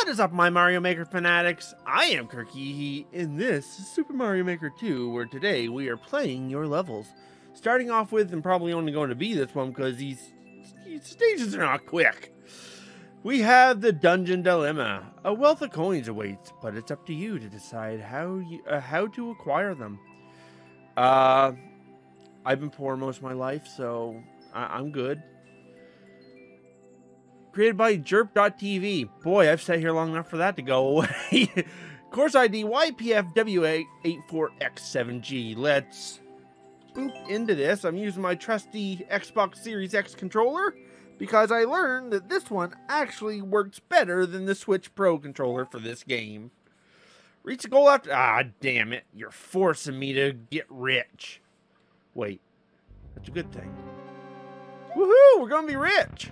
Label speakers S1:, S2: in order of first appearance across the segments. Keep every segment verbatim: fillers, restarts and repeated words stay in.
S1: What is up, my Mario Maker fanatics? I am Kirky, and this is Super Mario Maker two, where today we are playing your levels. Starting off with, and probably only going to be this one because these, these stages are not quick. We have the Dungeon Dilemma. A wealth of coins awaits, but it's up to you to decide how you, uh, how to acquire them. Uh, I've been poor most of my life, so I I'm good. Created by Jerp dot T V. Boy, I've sat here long enough for that to go away. Course I D Y P F W A eight four X seven G. Let's boop into this. I'm using my trusty Xbox Series X controller because I learned that this one actually works better than the Switch Pro controller for this game. Reach the goal after... Ah, damn it. You're forcing me to get rich. Wait. That's a good thing. Woohoo! We're gonna be rich!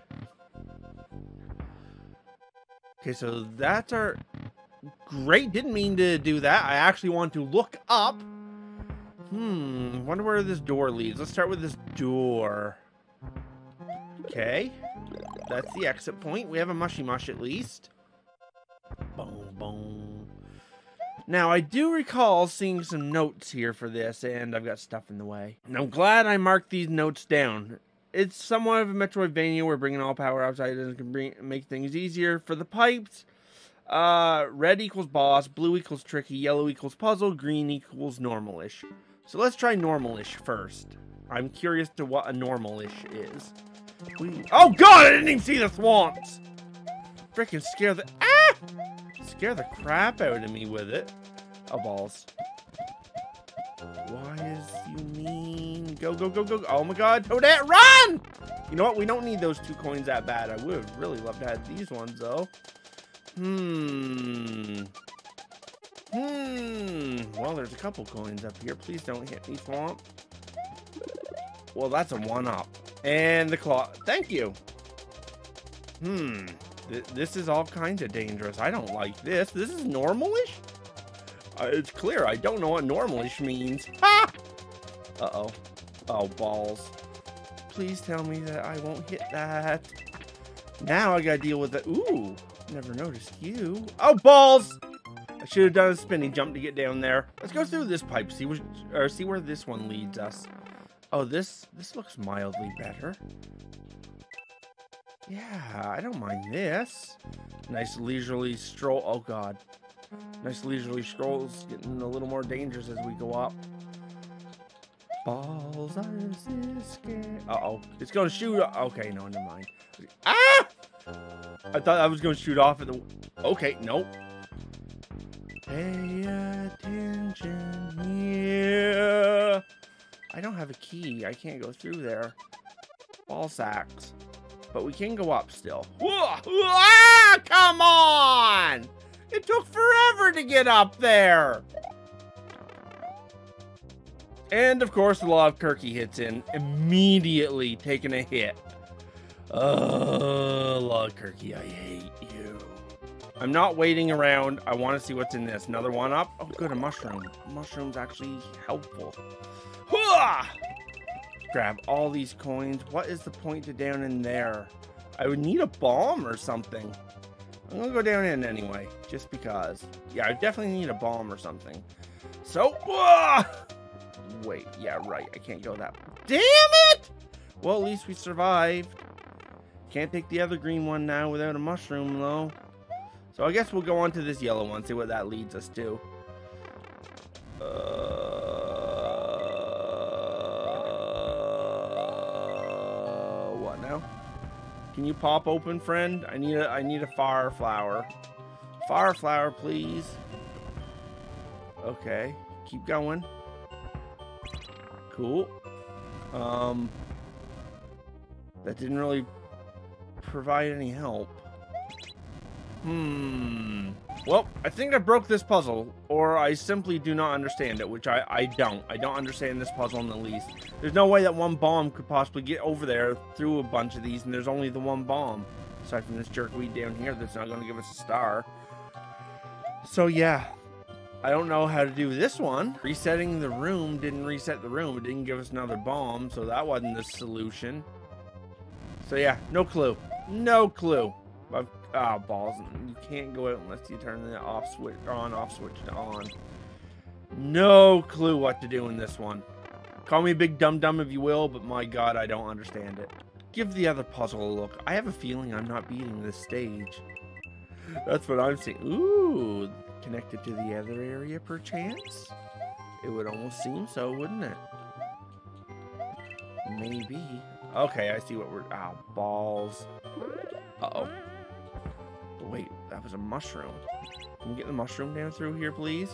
S1: Okay, so that's our... Great, didn't mean to do that. I actually want to look up. Hmm, wonder where this door leads. Let's start with this door. Okay. That's the exit point. We have a mushy mush at least. Boom, boom. Now, I do recall seeing some notes here for this, and I've got stuff in the way. And I'm glad I marked these notes down. It's somewhat of a Metroidvania. We're bringing all power outside and can bring, make things easier for the pipes. Uh, red equals boss, blue equals tricky, yellow equals puzzle, green equals normalish. So let's try normalish first. I'm curious to what a normalish is. We, oh god, I didn't even see the swamps! Freaking scare the... Ah! Scare the crap out of me with it. Oh, balls. Why is you mean? Go, go, go, go. Oh my god, Toadette, run! You know what? We don't need those two coins that bad. I would have really loved to have these ones, though. Hmm. Hmm. Well, there's a couple coins up here. Please don't hit me, swamp. Well, that's a one-up. And the claw. Thank you. Hmm. Th this is all kinds of dangerous. I don't like this. This is normalish? Uh, it's clear I don't know what normalish means. Ha! Uh-oh. Oh, balls. Please tell me that I won't hit that. Now I gotta deal with the... Ooh, never noticed you. Oh, balls! I should have done a spinning jump to get down there. Let's go through this pipe, see, which, or see where this one leads us. Oh, this, this looks mildly better. Yeah, I don't mind this. Nice leisurely stroll. Oh, God. Nice leisurely strolls, getting a little more dangerous as we go up. Balls are scared. Uh-oh. It's going to shoot. Okay, no, never mind. Ah! I thought I was going to shoot off at the... Okay, nope. Pay attention here. I don't have a key. I can't go through there. Ball sacks. But we can go up still. Ah, come on! It took forever to get up there. And of course, the law of Kirky hits in, immediately taking a hit. Oh, law of Kirky, I hate you. I'm not waiting around. I want to see what's in this. Another one up. Oh, good, a mushroom. Mushroom's actually helpful. Hooah! Grab all these coins. What is the point to down in there? I would need a bomb or something. I'm gonna go down in anyway, just because. Yeah, I definitely need a bomb or something. So, uh, wait, yeah, right. I can't go that way. Damn it! Well, at least we survived. Can't take the other green one now without a mushroom, though. So I guess we'll go on to this yellow one, see what that leads us to. Uh... Can you pop open, friend? I need a I need a fire flower. Fire flower, please. Okay. Keep going. Cool. Um that didn't really provide any help. Hmm. Well, I think I broke this puzzle, or I simply do not understand it, which I, I don't. I don't understand this puzzle in the least. There's no way that one bomb could possibly get over there through a bunch of these, and there's only the one bomb. Aside from this jerkweed down here that's not going to give us a star. So, yeah. I don't know how to do this one. Resetting the room didn't reset the room. It didn't give us another bomb, so that wasn't the solution. So, yeah, no clue. No clue. But, ah, balls. You can't go out unless you turn the off switch, on, off switch to on. No clue what to do in this one. Call me a big dum-dum if you will, but my god, I don't understand it. Give the other puzzle a look. I have a feeling I'm not beating this stage. That's what I'm seeing. Ooh, connected to the other area, perchance? It would almost seem so, wouldn't it? Maybe. Okay, I see what we're... Oh, balls. Uh-oh. Wait, that was a mushroom. Can we get the mushroom down through here, please?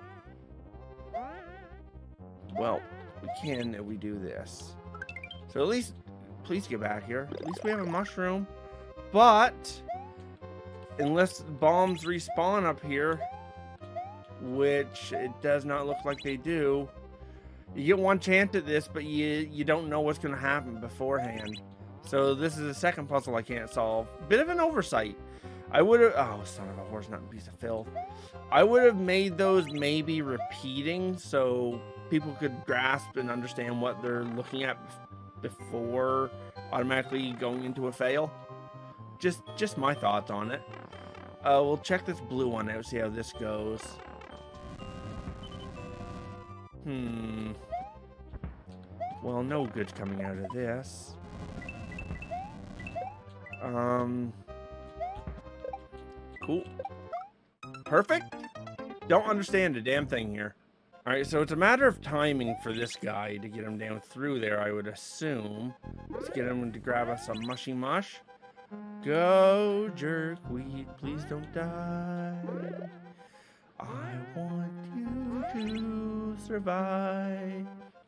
S1: Well, we can if we do this. So at least... Please get back here. At least we have a mushroom. But... Unless bombs respawn up here, which it does not look like they do, you get one chance at this, but you you don't know what's going to happen beforehand. So this is the second puzzle I can't solve. Bit of an oversight. I would have... Oh, son of a horse, not a piece of filth. I would have made those maybe repeating so people could grasp and understand what they're looking at before automatically going into a fail. Just, just my thoughts on it. Uh, we'll check this blue one out, see how this goes. Hmm. Well, no good's coming out of this. Um. Cool. Perfect. Don't understand a damn thing here. Alright, so it's a matter of timing for this guy to get him down through there, I would assume. Let's get him to grab us some mushy mush. Go, jerkweed, please don't die. I want you to survive.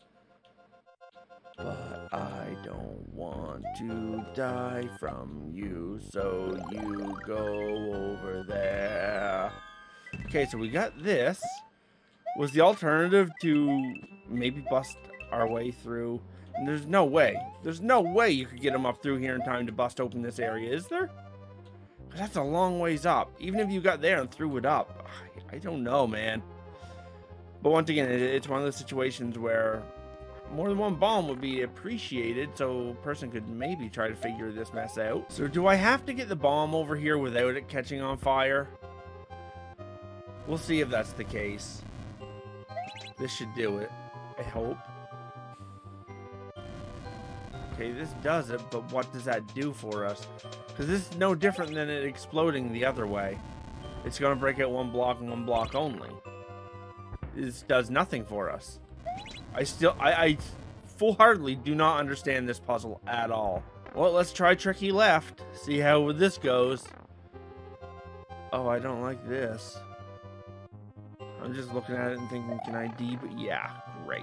S1: But I don't want to die from you, so you go over there. Okay, so we got this. Was the alternative to maybe bust our way through? And there's no way. There's no way you could get them up through here in time to bust open this area, is there? Because that's a long ways up. Even if you got there and threw it up. I, I don't know, man. But once again, it, it's one of those situations where more than one bomb would be appreciated, so a person could maybe try to figure this mess out. So do I have to get the bomb over here without it catching on fire? We'll see if that's the case. This should do it, I hope. Okay, this does it, but what does that do for us? Because this is no different than it exploding the other way. It's going to break out one block and one block only. This does nothing for us. I still, I, I full-heartedly do not understand this puzzle at all. Well, let's try tricky left. See how this goes. Oh, I don't like this. I'm just looking at it and thinking, can I D? But yeah, great.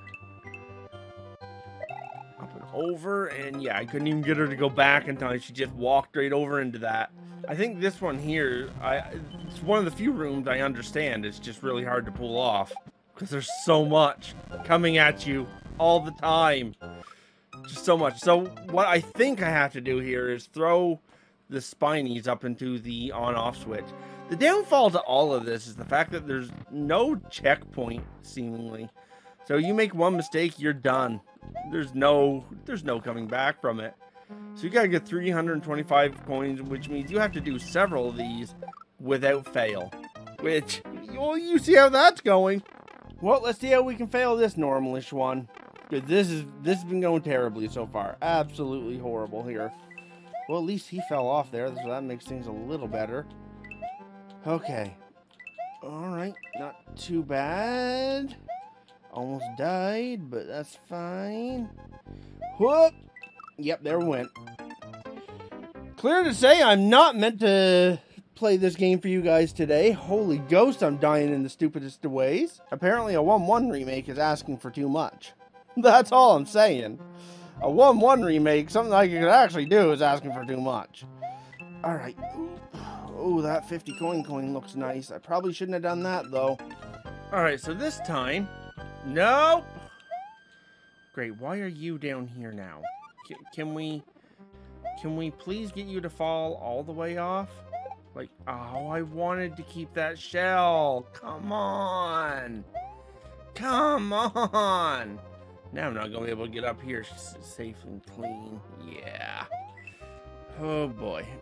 S1: Up and over, and yeah, I couldn't even get her to go back in time. She just walked right over into that. I think this one here, I it's one of the few rooms I understand. It's just really hard to pull off because there's so much coming at you all the time. Just so much. So what I think I have to do here is throw the spinies up into the on-off switch. The downfall to all of this is the fact that there's no checkpoint, seemingly. So you make one mistake, you're done. There's no, there's no coming back from it. So you gotta get three hundred twenty-five coins, which means you have to do several of these without fail. Which, well, you see how that's going. Well, let's see how we can fail this normalish one. Because this is, this has been going terribly so far. Absolutely horrible here. Well, at least he fell off there, so that makes things a little better. Okay. Alright, not too bad. Almost died, but that's fine. Whoop! Yep, there we went. Clear to say, I'm not meant to play this game for you guys today. Holy ghost, I'm dying in the stupidest of ways. Apparently a one one remake is asking for too much. That's all I'm saying. A one one remake, something I could actually do, is asking for too much. Alright. Oh, that fifty coin coin looks nice. I probably shouldn't have done that, though. Alright, so this time... Nope! Great, why are you down here now? Can, can we... Can we please get you to fall all the way off? Like, oh, I wanted to keep that shell. Come on! Come on! Now I'm not going to be able to get up here safe and clean. Yeah. Oh, boy.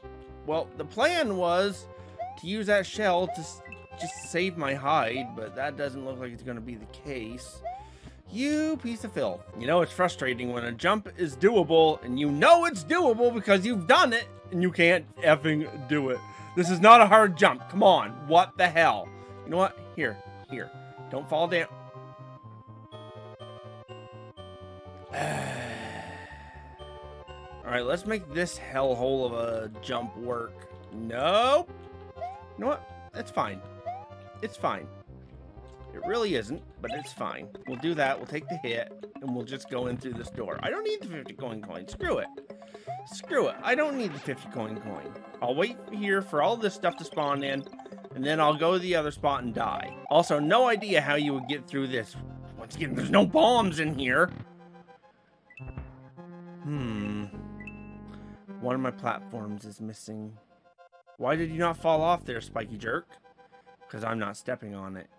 S1: Well, the plan was to use that shell to just save my hide, but that doesn't look like it's going to be the case. You piece of filth. You know, it's frustrating when a jump is doable, and you know it's doable because you've done it, and you can't effing do it. This is not a hard jump. Come on. What the hell? You know what? Here. Here. Don't fall down. Alright, let's make this hellhole of a jump work. Nope. You know what? That's fine. It's fine. It really isn't, but it's fine. We'll do that. We'll take the hit, and we'll just go in through this door. I don't need the fifty coin coin. Screw it. Screw it. I don't need the fifty coin coin. I'll wait here for all this stuff to spawn in, and then I'll go to the other spot and die. Also, no idea how you would get through this. Once again, there's no bombs in here. Hmm. One of my platforms is missing. Why did you not fall off there, spiky jerk? Because I'm not stepping on it.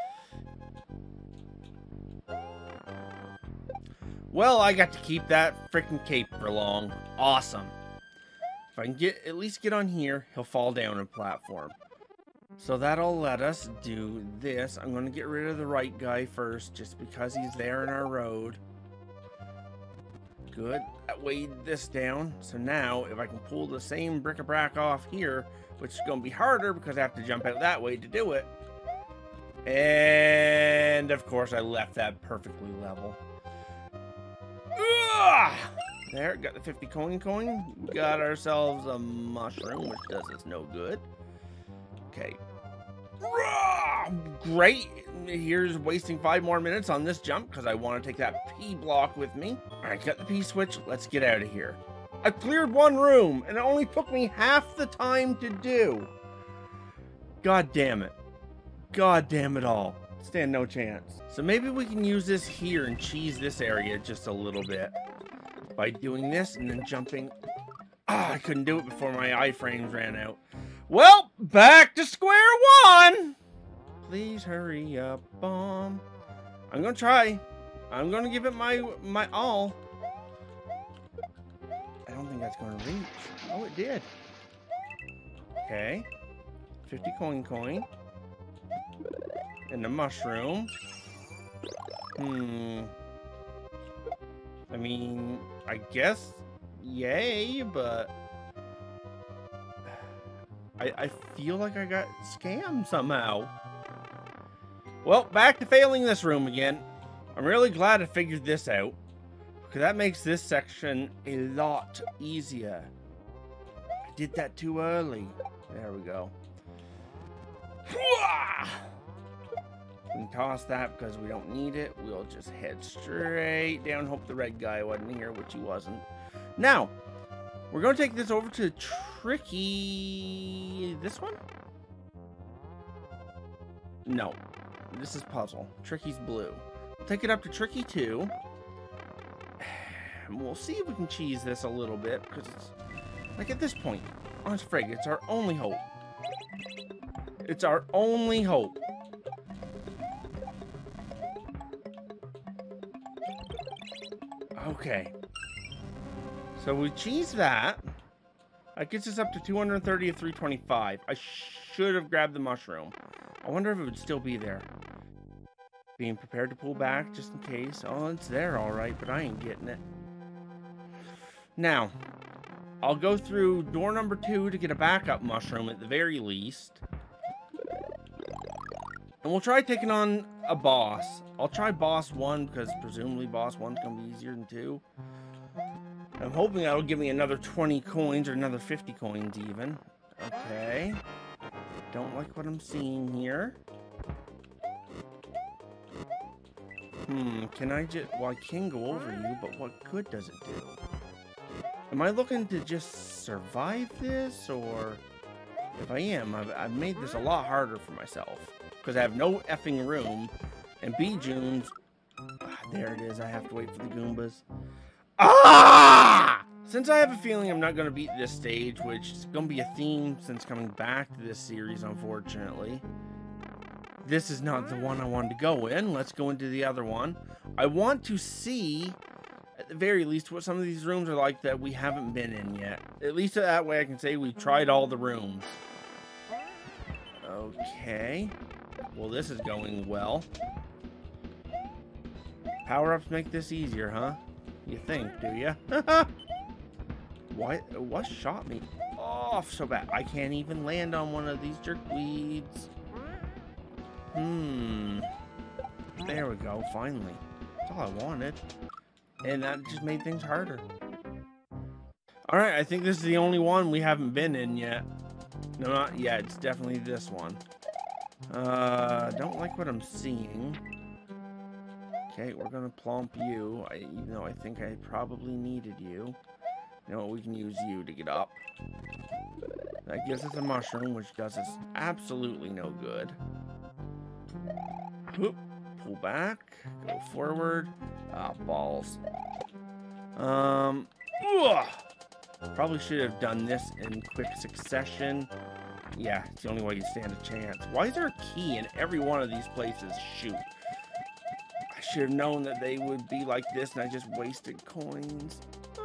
S1: Well, I got to keep that freaking cape for long. Awesome. If I can get at least get on here, he'll fall down a platform. So that'll let us do this. I'm going to get rid of the right guy first, just because he's there in our road. Good. That weighed this down. So now, if I can pull the same bric-a-brac off here, which is going to be harder because I have to jump out that way to do it. And, of course, I left that perfectly level. Ugh! There, got the fifty coin coin. Got ourselves a mushroom, which does us no good. Okay. Great. Here's wasting five more minutes on this jump because I want to take that P block with me. All right, got the P switch. Let's get out of here. I cleared one room and it only took me half the time to do. God damn it. God damn it all. Stand no chance. So maybe we can use this here and cheese this area just a little bit by doing this and then jumping. Ah, I couldn't do it before my iframes ran out. Well, back to square one. Please hurry up, bomb. I'm gonna try. I'm gonna give it my my all. I don't think that's gonna reach. Oh, it did. Okay. fifty coin coin. And the mushroom. Hmm. I mean, I guess yay, but I, I feel like I got scammed somehow. Well, back to failing this room again. I'm really glad I figured this out, because that makes this section a lot easier. I did that too early. There we go. We can toss that because we don't need it. We'll just head straight down. Hope the red guy wasn't here, which he wasn't. Now, we're going to take this over to Tricky. This one? No. This is puzzle. Tricky's blue. We'll take it up to Tricky two. And we'll see if we can cheese this a little bit, because it's like at this point, honest frig, it's our only hope. It's our only hope. Okay. So we cheese that. That gets us up to two hundred thirty of three twenty-five. I should have grabbed the mushroom. I wonder if it would still be there. Being prepared to pull back just in case. Oh, it's there all right, but I ain't getting it. Now, I'll go through door number two to get a backup mushroom at the very least. And we'll try taking on a boss. I'll try boss one because presumably boss one's going to be easier than two. I'm hoping that'll give me another twenty coins or another fifty coins even. Okay. Don't like what I'm seeing here. Hmm, can I just... Well, I can go over you, but what good does it do? Am I looking to just survive this, or... If I am, I've, I've made this a lot harder for myself. Because I have no effing room. And B-Junes... Ah, there it is, I have to wait for the Goombas. Ah! Since I have a feeling I'm not going to beat this stage, which is going to be a theme since coming back to this series, unfortunately. This is not the one I wanted to go in. Let's go into the other one. I want to see at at the very least, what some of these rooms are like that we haven't been in yet. At least that way I can say we've tried all the rooms. Okay. Well, this is going well. Power-ups make this easier, huh? You think, do you? What? What shot me off so bad? I can't even land on one of these jerkweeds. Hmm. There we go, finally. That's all I wanted. And that just made things harder. Alright, I think this is the only one we haven't been in yet. No, not yet. It's definitely this one. Uh, don't like what I'm seeing. Okay, we're gonna plump you. I, even though I think I probably needed you. You know what? We can use you to get up. That gives us a mushroom, which does us absolutely no good. Whoop. Pull back. Go forward. Ah, balls. Um. Ugh. Probably should have done this in quick succession. Yeah, it's the only way you stand a chance. Why is there a key in every one of these places? Shoot. I should have known that they would be like this, and I just wasted coins.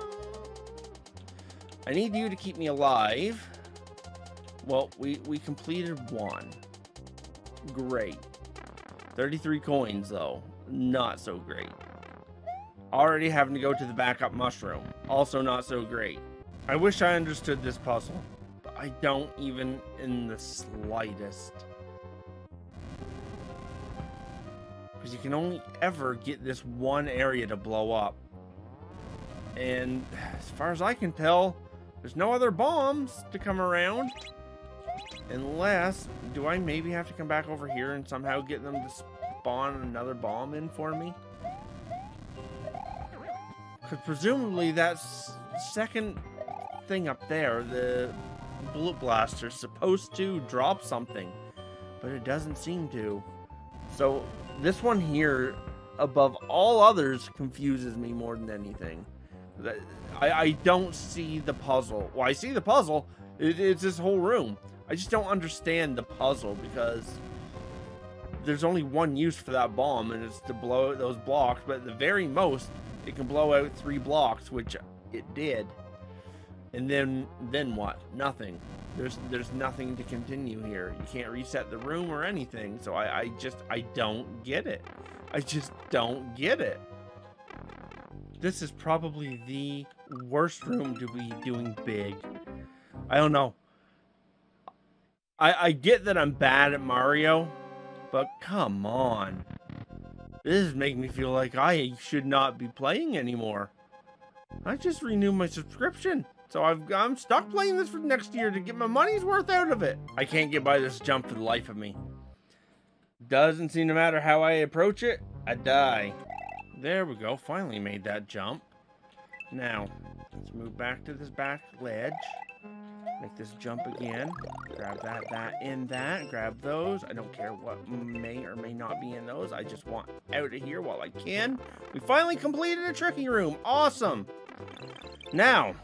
S1: I need you to keep me alive. Well, we, we completed one. Great. thirty-three coins, though. Not so great. Already having to go to the backup mushroom. Also not so great. I wish I understood this puzzle. But I don't even in the slightest. Because you can only ever get this one area to blow up. And as far as I can tell, there's no other bombs to come around. Unless, do I maybe have to come back over here and somehow get them to spawn another bomb in for me? Because presumably that second thing up there, the bullet blaster, is supposed to drop something. But it doesn't seem to. So this one here, above all others, confuses me more than anything. I, I don't see the puzzle. Well, I see the puzzle. It, it's this whole room. I just don't understand the puzzle because there's only one use for that bomb, and it's to blow out those blocks. But at the very most, it can blow out three blocks, which it did. And then, then what? Nothing. There's, there's nothing to continue here. You can't reset the room or anything. So I, I just, I don't get it. I just don't get it. This is probably the worst room to be doing big. I don't know. I, I get that I'm bad at Mario, but come on. This is making me feel like I should not be playing anymore. I just renewed my subscription, so I've, I'm stuck playing this for next year to get my money's worth out of it. I can't get by this jump for the life of me. Doesn't seem to matter how I approach it, I die. There we go, finally made that jump. Now, let's move back to this back ledge. Make this jump again. Grab that, that, and that. Grab those. I don't care what may or may not be in those. I just want out of here while I can. We finally completed a tricky room. Awesome. Now,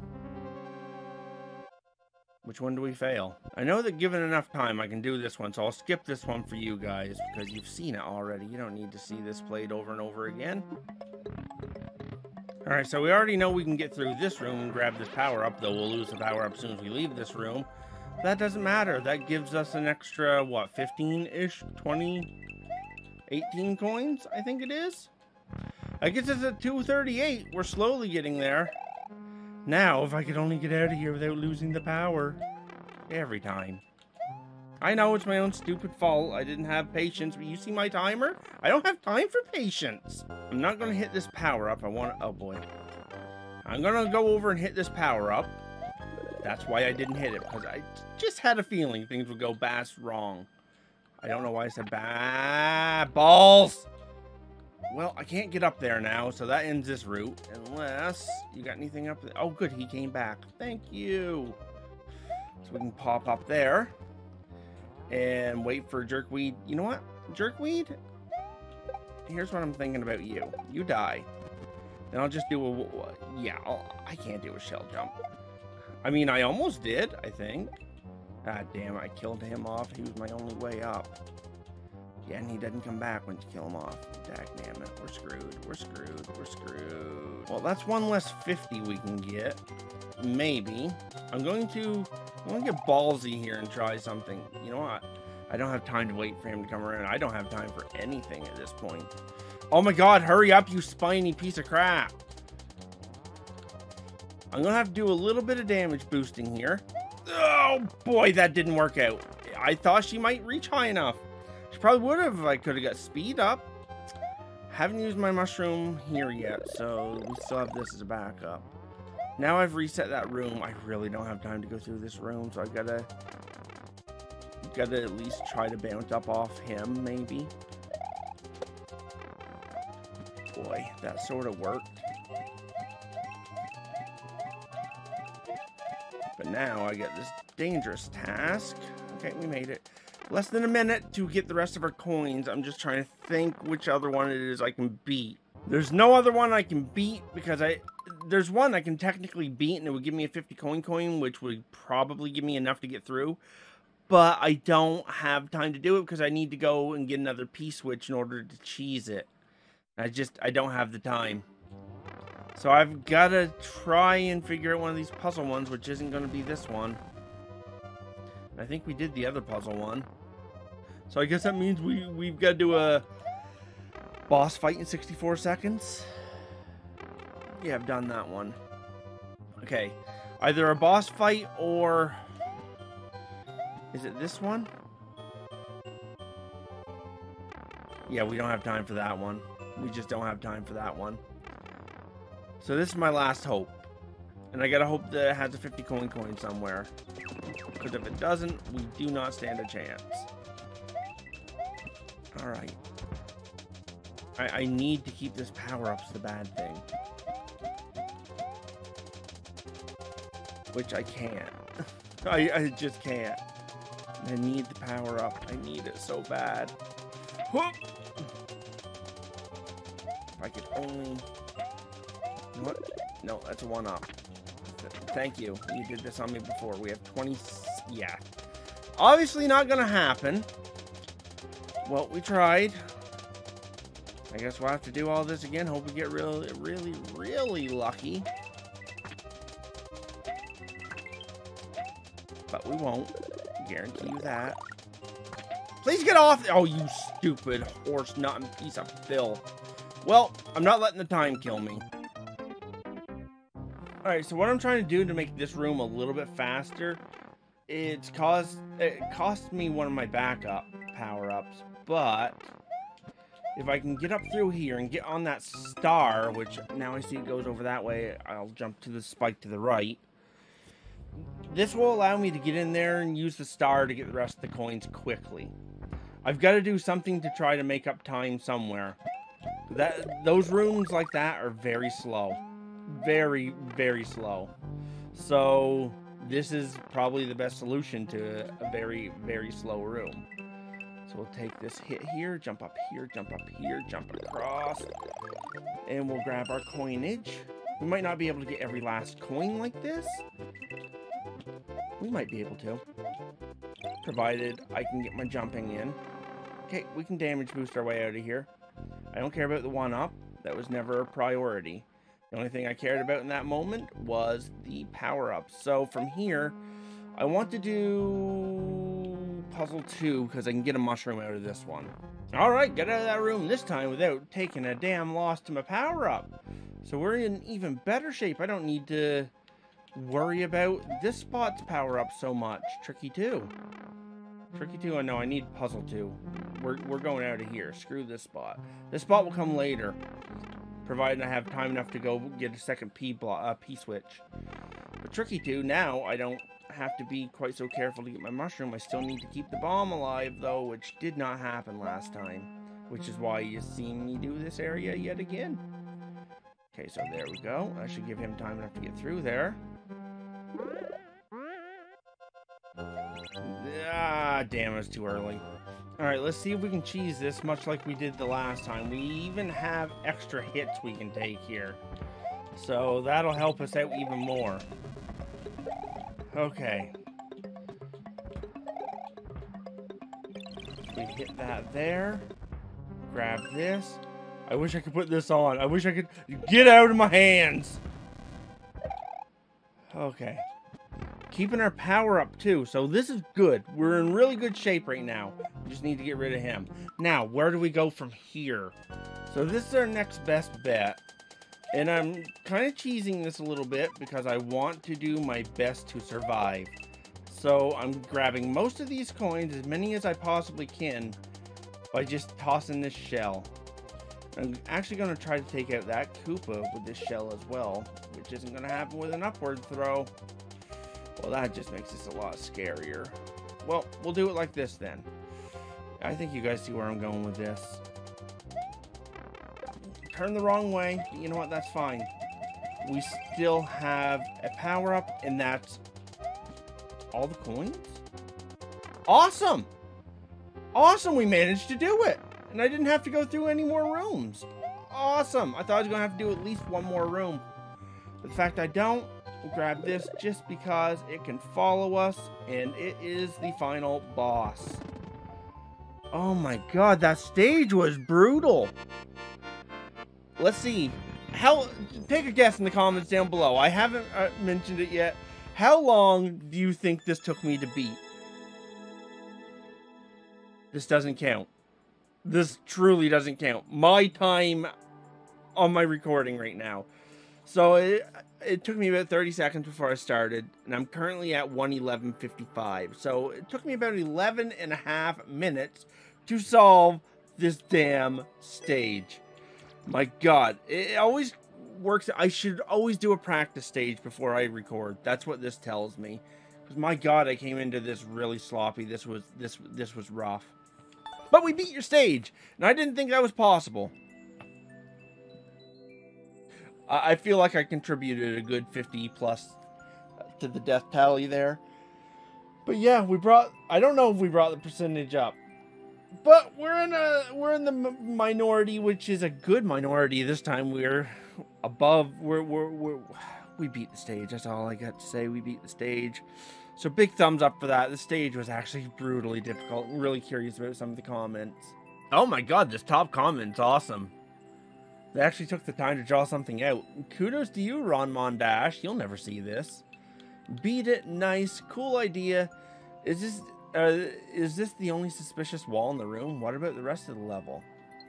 S1: which one do we fail? I know that given enough time, I can do this one, so I'll skip this one for you guys because you've seen it already. You don't need to see this played over and over again. Alright, so we already know we can get through this room and grab this power up, though we'll lose the power up as soon as we leave this room. That doesn't matter. That gives us an extra, what, fifteen-ish, twenty, eighteen coins, I think it is? I guess it's at two thirty-eight. We're slowly getting there. Now, if I could only get out of here without losing the power. Every time. I know it's my own stupid fault. I didn't have patience, but you see my timer? I don't have time for patience. I'm not going to hit this power up. I want to... Oh, boy. I'm going to go over and hit this power up. That's why I didn't hit it, because I just had a feeling things would go bass wrong. I don't know why I said bad balls. Well, I can't get up there now, so that ends this route. Unless you got anything up there. Oh, good. He came back. Thank you. So we can pop up there. And wait for jerkweed. You know what? Jerkweed? Here's what I'm thinking about you. You die. Then I'll just do a... Yeah, I'll, I can't do a shell jump. I mean, I almost did, I think. God damn, I killed him off. He was my only way up. Yeah, and he doesn't come back once you kill him off. Dagnammit, we're screwed, we're screwed, we're screwed. Well, that's one less fifty we can get. Maybe. I'm going to, I'm going to get ballsy here and try something. You know what? I don't have time to wait for him to come around. I don't have time for anything at this point. Oh my god, hurry up, you spiny piece of crap. I'm going to have to do a little bit of damage boosting here. Oh boy, that didn't work out. I thought she might reach high enough. She probably would have if I could have got speed up. Haven't used my mushroom here yet, so we still have this as a backup. Now I've reset that room. I really don't have time to go through this room, so I gotta gotta at least try to bounce up off him, maybe. Boy, that sort of worked. But now I get this dangerous task. Okay, we made it. Less than a minute to get the rest of our coins. I'm just trying to think which other one it is I can beat. There's no other one I can beat because I... There's one I can technically beat and it would give me a fifty coin coin, which would probably give me enough to get through. But I don't have time to do it because I need to go and get another P-switch in order to cheese it. I just... I don't have the time. So I've got to try and figure out one of these puzzle ones, which isn't going to be this one. I think we did the other puzzle one. So I guess that means we, we've got to do a boss fight in sixty-four seconds. Yeah, I've done that one. Okay. Either a boss fight or... Is it this one? Yeah, we don't have time for that one. We just don't have time for that one. So this is my last hope. And I gotta hope that it has a fifty coin coin somewhere. Because if it doesn't, we do not stand a chance. Alright. I, I need to keep this power-up's the bad thing. Which I can't. I, I just can't. I need the power-up. I need it so bad. Whoop! If I could only... What? No, that's a one-up. Thank you. You did this on me before. We have twenty... Yeah. Obviously not gonna happen. Well, we tried. I guess we'll have to do all this again. Hope we get really, really, really lucky. But we won't. Guarantee you that. Please get off! Oh, you stupid horse nut and piece of fill. Well, I'm not letting the time kill me. Alright, so what I'm trying to do to make this room a little bit faster, it's caused, it cost me one of my backup power-ups, but if I can get up through here and get on that star, which now I see it goes over that way, I'll jump to the spike to the right. This will allow me to get in there and use the star to get the rest of the coins quickly. I've got to do something to try to make up time somewhere. That those rooms like that are very slow. Very, very slow. So this is probably the best solution to a very, very slow room. So we'll take this hit here, jump up here, jump up here, jump across, and we'll grab our coinage. We might not be able to get every last coin like this. We might be able to, provided I can get my jumping in. Okay, we can damage boost our way out of here. I don't care about the one-up. That was never a priority. The only thing I cared about in that moment was the power-up. So from here, I want to do puzzle two because I can get a mushroom out of this one. Alright, get out of that room this time without taking a damn loss to my power-up. So we're in even better shape. I don't need to worry about this spot's power-up so much. Tricky two. Tricky two, I know, I need puzzle two. We're, we're going out of here. Screw this spot. This spot will come later, provided I have time enough to go get a second P block, uh, P switch. But tricky two, now I don't have to be quite so careful to get my mushroom. I still need to keep the bomb alive, though, which did not happen last time. Which is why you see me do this area yet again. Okay, so there we go. I should give him time enough to get through there. Ah, damn, it's too early. Alright, let's see if we can cheese this much like we did the last time. We even have extra hits we can take here. So that'll help us out even more. Okay. We hit that there. Grab this. I wish I could put this on. I wish I could get out of my hands. Okay. Keeping our power up too. So this is good. We're in really good shape right now. We just need to get rid of him. Now, where do we go from here? So this is our next best bet. And I'm kind of cheesing this a little bit because I want to do my best to survive. So I'm grabbing most of these coins, as many as I possibly can, by just tossing this shell. I'm actually going to try to take out that Koopa with this shell as well, which isn't going to happen with an upward throw. Well, that just makes this a lot scarier. Well, we'll do it like this then. I think you guys see where I'm going with this. Turn the wrong way, but you know what? That's fine. We still have a power-up, and that's all the coins? Awesome! Awesome, we managed to do it! And I didn't have to go through any more rooms. Awesome! I thought I was going to have to do at least one more room. But the fact I don't, we'll grab this just because it can follow us, and it is the final boss. Oh my god, that stage was brutal! Let's see. How? Take a guess in the comments down below. I haven't uh, mentioned it yet. How long do you think this took me to beat? This doesn't count. This truly doesn't count. My time on my recording right now. So it, it took me about thirty seconds before I started, and I'm currently at one eleven fifty-five. So it took me about eleven and a half minutes to solve this damn stage. My god, it always works. I should always do a practice stage before I record. That's what this tells me. Because my god, I came into this really sloppy. This was this this was rough. But we beat your stage, and I didn't think that was possible. I, I feel like I contributed a good fifty plus to the death tally there. But yeah, we brought. I don't know if we brought the percentage up. But we're in a we're in the minority, which is a good minority. This time we're above. We're we're, we're we beat the stage. That's all I got to say. We beat the stage. So big thumbs up for that. The stage was actually brutally difficult. I'm really curious about some of the comments. Oh my god, this top comment's awesome. They actually took the time to draw something out. Kudos to you, Ron Mondash. You'll never see this. Beat it. Nice. Cool idea. Is this... Uh, is this the only suspicious wall in the room? What about the rest of the level?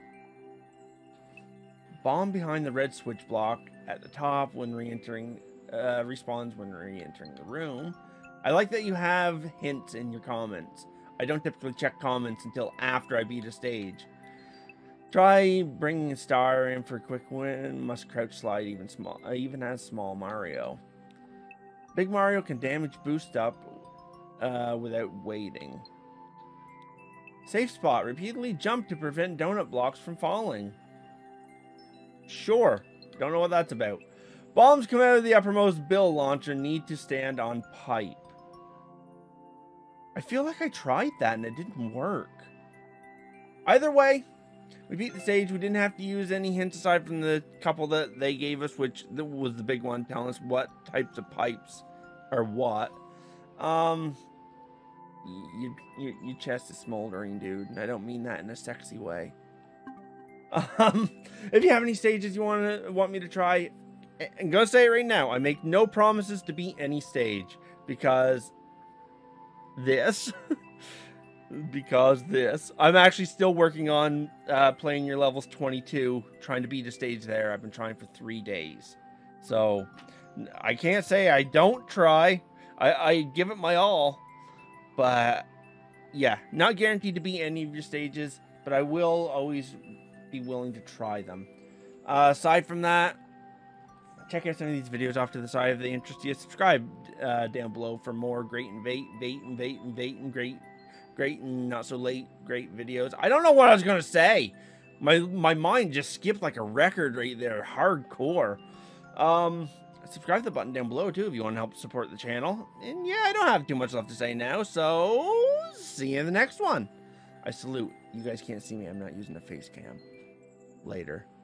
S1: Bomb behind the red switch block at the top when re-entering, uh, respawns when re-entering the room. I like that you have hints in your comments. I don't typically check comments until after I beat a stage. Try bringing a star in for a quick win. Must crouch slide even small, uh, even as small Mario. Big Mario can damage boost up Uh, without waiting. Safe spot. Repeatedly jump to prevent donut blocks from falling. Sure. Don't know what that's about. Bombs come out of the uppermost bill launcher. Need to stand on pipe. I feel like I tried that and it didn't work. Either way, we beat the stage. We didn't have to use any hints aside from the couple that they gave us, which was the big one telling us what types of pipes are what. Um... You, you, your chest is smoldering, dude. And I don't mean that in a sexy way. Um, if you have any stages you want to want me to try, I'm gonna say it right now. I make no promises to beat any stage because this, because this. I'm actually still working on uh, playing your levels twenty-two, trying to beat a stage there. I've been trying for three days, so I can't say I don't try. I, I give it my all. But, yeah, not guaranteed to beat any of your stages, but I will always be willing to try them. Uh, aside from that, check out some of these videos off to the side if they interest you. Subscribe uh, down below for more great and bait, bait and bait and bait and great, great and not so late, great videos. I don't know what I was going to say. My, my mind just skipped like a record right there. Hardcore. Um... Subscribe to the button down below, too, if you want to help support the channel. And, yeah, I don't have too much left to say now, so see you in the next one. I salute. You guys can't see me. I'm not using a face cam. Later.